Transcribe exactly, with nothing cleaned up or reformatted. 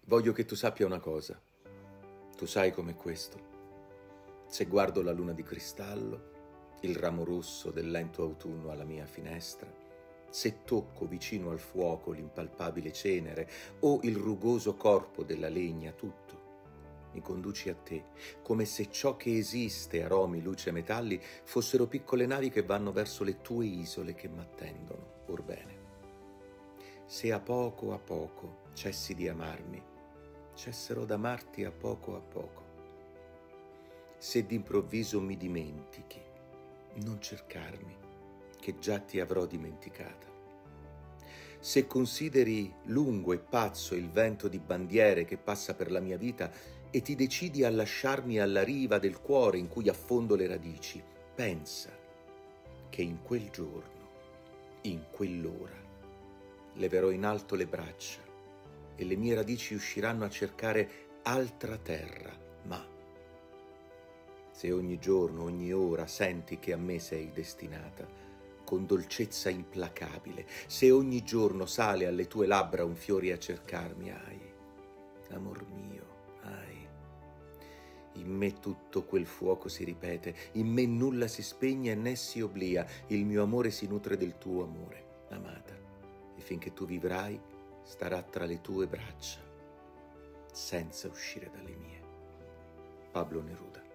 Voglio che tu sappia una cosa. Tu sai com'è questo. Se guardo la luna di cristallo, il ramo rosso del lento autunno alla mia finestra, se tocco vicino al fuoco l'impalpabile cenere o il rugoso corpo della legna, tutto mi conduci a te, come se ciò che esiste, aromi, luce, metalli, fossero piccole navi che vanno verso le tue isole che m'attendono. Orbene, se a poco a poco cessi di amarmi, cesserò d'amarti a poco a poco. Se d'improvviso mi dimentichi, non cercarmi, che già ti avrò dimenticata. Se consideri lungo e pazzo il vento di bandiere che passa per la mia vita e ti decidi a lasciarmi alla riva del cuore in cui affondo le radici, pensa che in quel giorno, in quell'ora, leverò in alto le braccia e le mie radici usciranno a cercare altra terra, ma se ogni giorno, ogni ora senti che a me sei destinata, con dolcezza implacabile, se ogni giorno sale alle tue labbra un fiore a cercarmi, ai, amor mio, ai, in me tutto quel fuoco si ripete, in me nulla si spegne né si obblia, il mio amore si nutre del tuo amore, amata, e finché tu vivrai starà tra le tue braccia, senza uscire dalle mie. Pablo Neruda.